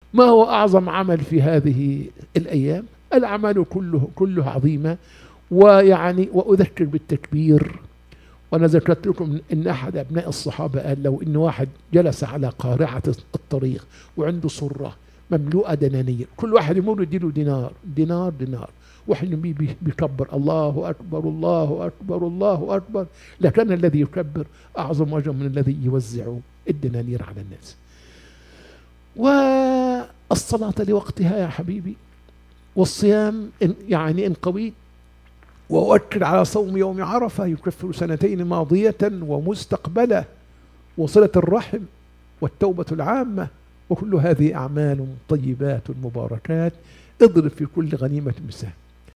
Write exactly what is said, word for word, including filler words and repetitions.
ما هو أعظم عمل في هذه الأيام؟ الأعمال كله كله عظيمة. ويعني وأذكر بالتكبير. وأنا ذكرت لكم إن أحد أبناء الصحابة قال لو إن واحد جلس على قارعة الطريق وعنده صرة مملوءة دنانير، كل واحد يمر يديله دينار دينار دينار، واحد بي- بي- بيكبر الله أكبر الله أكبر الله أكبر، لكن الذي يكبر أعظم أجر من الذي يوزع الدنانير على الناس. والصلاة لوقتها يا حبيبي، والصيام إن يعني إن قويت. وأؤكد على صوم يوم عرفة يكفر سنتين ماضية ومستقبلة، وصلة الرحم، والتوبة العامة، وكل هذه أعمال طيبات مباركات. اضرب في كل غنيمة مساء.